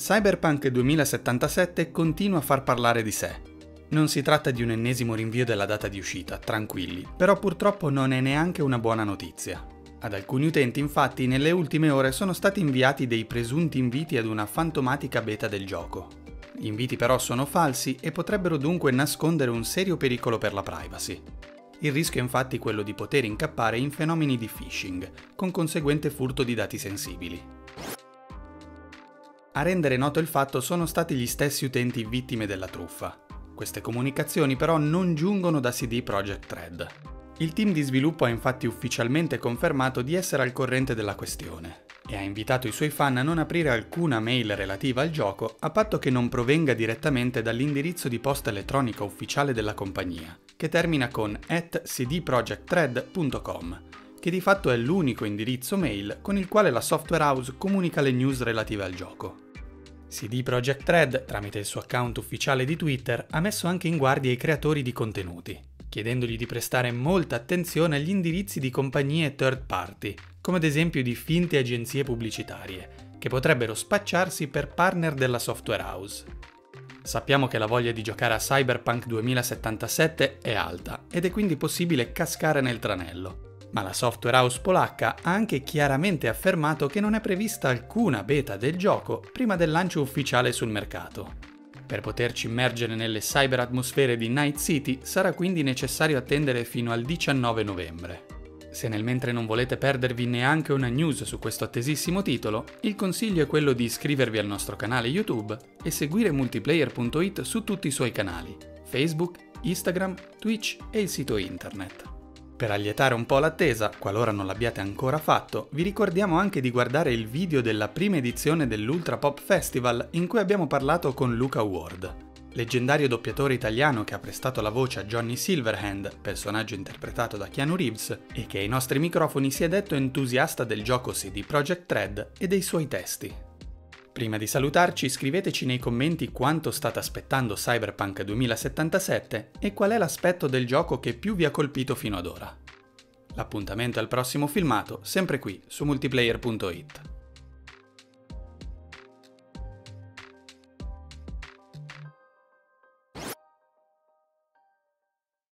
Cyberpunk 2077 continua a far parlare di sé. Non si tratta di un ennesimo rinvio della data di uscita, tranquilli, però purtroppo non è neanche una buona notizia. Ad alcuni utenti infatti nelle ultime ore sono stati inviati dei presunti inviti ad una fantomatica beta del gioco. Gli inviti però sono falsi e potrebbero dunque nascondere un serio pericolo per la privacy. Il rischio è infatti quello di poter incappare in fenomeni di phishing, con conseguente furto di dati sensibili. A rendere noto il fatto sono stati gli stessi utenti vittime della truffa. Queste comunicazioni però non giungono da CD Projekt Red. Il team di sviluppo ha infatti ufficialmente confermato di essere al corrente della questione e ha invitato i suoi fan a non aprire alcuna mail relativa al gioco a patto che non provenga direttamente dall'indirizzo di posta elettronica ufficiale della compagnia, che termina con @cdprojektred.com, che di fatto è l'unico indirizzo mail con il quale la software house comunica le news relative al gioco. CD Projekt Red, tramite il suo account ufficiale di Twitter, ha messo anche in guardia i creatori di contenuti, chiedendogli di prestare molta attenzione agli indirizzi di compagnie third party, come ad esempio di finte agenzie pubblicitarie, che potrebbero spacciarsi per partner della software house. Sappiamo che la voglia di giocare a Cyberpunk 2077 è alta ed è quindi possibile cascare nel tranello. Ma la software house polacca ha anche chiaramente affermato che non è prevista alcuna beta del gioco prima del lancio ufficiale sul mercato. Per poterci immergere nelle cyberatmosfere di Night City sarà quindi necessario attendere fino al 19 novembre. Se nel mentre non volete perdervi neanche una news su questo attesissimo titolo, il consiglio è quello di iscrivervi al nostro canale YouTube e seguire Multiplayer.it su tutti i suoi canali: Facebook, Instagram, Twitch e il sito internet. Per allietare un po' l'attesa, qualora non l'abbiate ancora fatto, vi ricordiamo anche di guardare il video della prima edizione dell'Ultra Pop Festival in cui abbiamo parlato con Luca Ward, leggendario doppiatore italiano che ha prestato la voce a Johnny Silverhand, personaggio interpretato da Keanu Reeves, e che ai nostri microfoni si è detto entusiasta del gioco CD Projekt Red e dei suoi testi. Prima di salutarci, scriveteci nei commenti quanto state aspettando Cyberpunk 2077 e qual è l'aspetto del gioco che più vi ha colpito fino ad ora. L'appuntamento è al prossimo filmato, sempre qui su Multiplayer.it.